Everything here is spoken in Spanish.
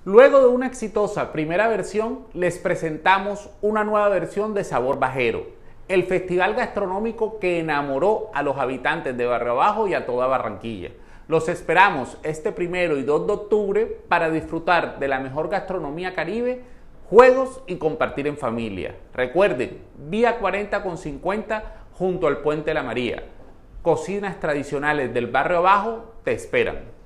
Luego de una exitosa primera versión, les presentamos una nueva versión de Sabor Bajero, el festival gastronómico que enamoró a los habitantes de Barrio Abajo y a toda Barranquilla. Los esperamos este 1 y 2 de octubre para disfrutar de la mejor gastronomía caribe, juegos y compartir en familia. Recuerden, Vía 40 con 50 junto al Puente La María. Cocinas tradicionales del Barrio Abajo te esperan.